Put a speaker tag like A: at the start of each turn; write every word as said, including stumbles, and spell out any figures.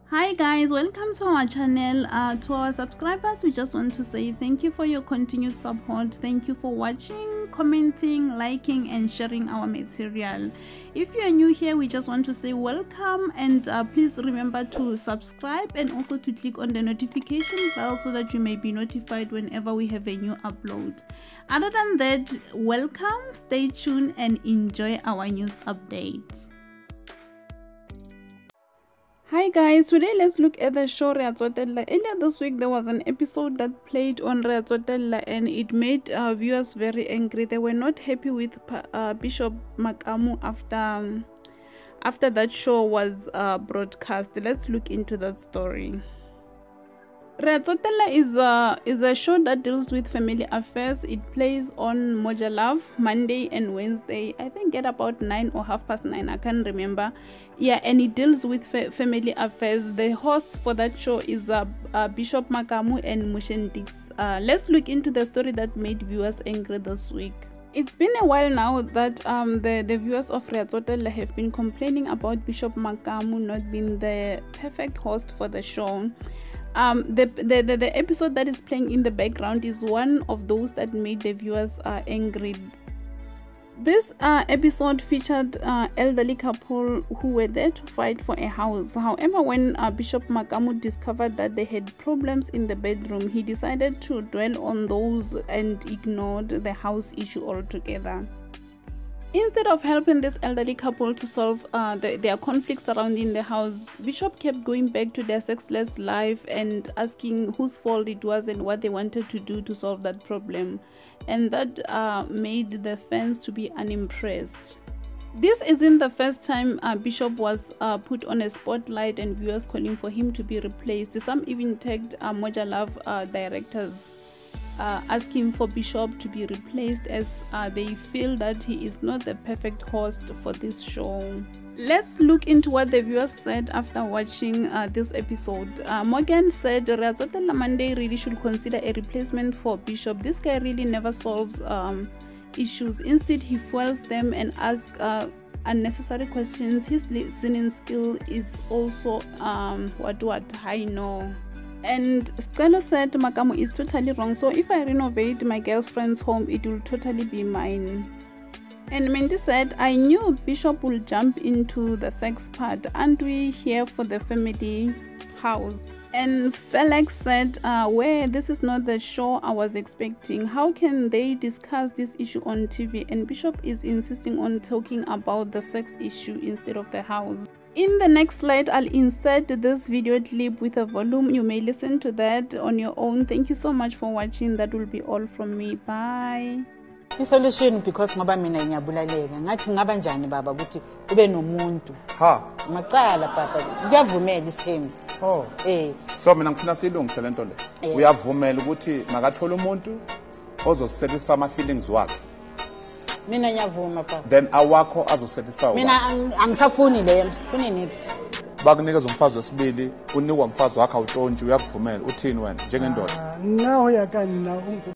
A: Hi guys, welcome to our channel. Uh, to our subscribers, we just want to say thank you for your continued support. Thank you for watching, commenting, liking and sharing our material. If you are new here, we just want to say welcome, and uh, please remember to subscribe and also to click on the notification bell so that you may be notified whenever we have a new upload. Other than that, welcome, stay tuned and enjoy our news update. Hi guys, today let's look at the show Reatsotella. Earlier this week there was an episode that played on Reatsotella and it made uh, viewers very angry. They were not happy with uh, Bishop Makamu after um, after that show was uh, broadcast. Let's look into that story. Reatsotella is a is a show that deals with family affairs. It plays on Moja Love Monday and Wednesday, I think at about nine or half past nine, I can't remember. Yeah, and it deals with fa family affairs. The host for that show is uh, uh, Bishop Makamu and Mushendix. Uh, let's look into the story that made viewers angry this week. It's been a while now that um, the, the viewers of Reatsotella have been complaining about Bishop Makamu not being the perfect host for the show. Um, the, the, the, the episode that is playing in the background is one of those that made the viewers uh, angry. This uh, episode featured uh, elderly couple who were there to fight for a house. However, when uh, Bishop Makamu discovered that they had problems in the bedroom, he decided to dwell on those and ignored the house issue altogether. Instead of helping this elderly couple to solve uh, the, their conflicts surrounding the house, Bishop kept going back to their sexless life and asking whose fault it was and what they wanted to do to solve that problem. And that uh, made the fans to be unimpressed. This isn't the first time uh, Bishop was uh, put on a spotlight and viewers calling for him to be replaced. Some even tagged uh, Moja Love uh, directors Uh, asking for Bishop to be replaced as uh, they feel that he is not the perfect host for this show. Let's look into what the viewers said after watching uh, this episode. Uh, Morgan said Reatsotella Monday really should consider a replacement for Bishop. This guy really never solves um, issues. Instead, he fuels them and asks uh, unnecessary questions. His listening skill is also um, what what I know. And Stella said Makamu is totally wrong, so if I renovate my girlfriend's home, it will totally be mine. And Mandy said, I knew Bishop will jump into the sex part. Aren't we here for the family house? And Felix said, uh, where this is not the show I was expecting. How can they discuss this issue on T V? And Bishop is insisting on talking about the sex issue instead of the house. In the next slide, I'll insert this video clip with a volume. You may listen to that on your own. Thank you so much for watching. That will be all from me. Bye.
B: Solution because ngoba mina ngiyabulaleka ngathi ngaba njani baba ukuthi ube nomuntu
C: ha
B: maqala papa kuyavumela isithembu
C: oh
B: eh
C: so mina ngifuna silungise lento le uyavumela ukuthi makathola umuntu ozosatisfy ama feelings wakhe.
B: Mina ngiyavuma papa
C: then awakho azosatisfy
B: mina angisafuni le ngifuna nithi
C: bakunikeza umfazi wesibili unikwa umfazi wakhe awuntshontshe uyakuvumela uthini wena njengendoda
D: naho yakani na